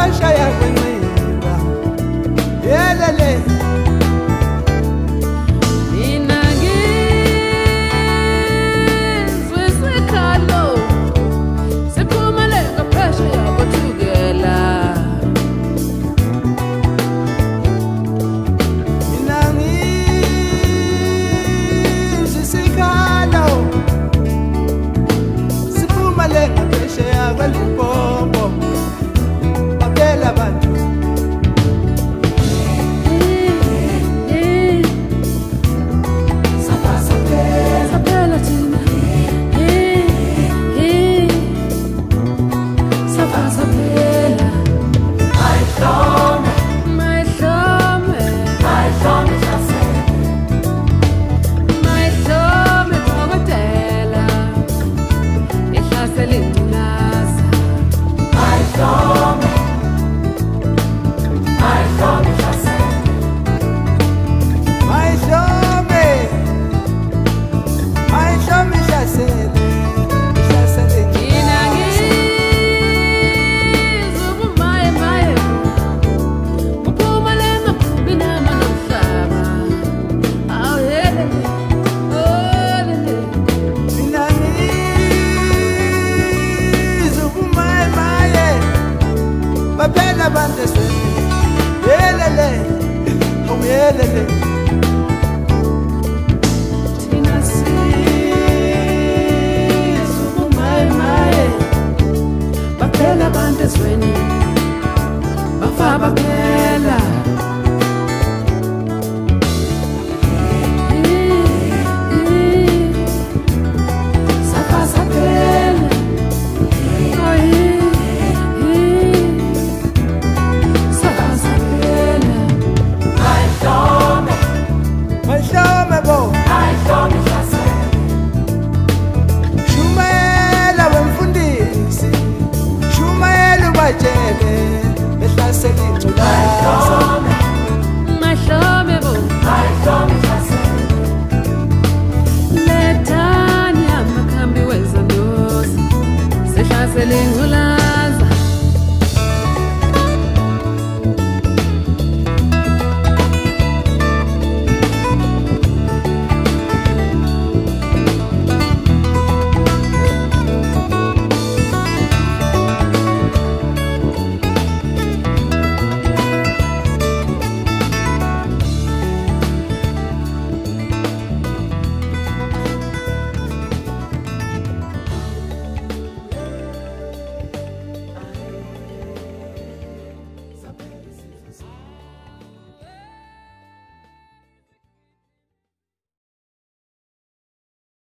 phesheya kwenxiba yelele mina ngizwe sikhalo siphumele ngaphesheya kothukela mina ngizwe sikhalo siphumele ngaphesheya kweLimpopo baphela abantu saphela thina saphela mayihlome dokotela ihlasela ingculaza mayihlome ihlasele mina ngizwe ubumaye maye uphuma lemakhumbi nama nomhlaba awuyelele olele mina ngizwe ubumaye baphela abantu esweni yelele awuyelele thina sizwe ubumaye baphela abantu ezweni bafa baphela saphela saphela mayihlome bo shumela wemfundisi shumela ubatshele behlasela ingculaza mahlome bo lethani amakhambi wezandosi sihlasele ingculaza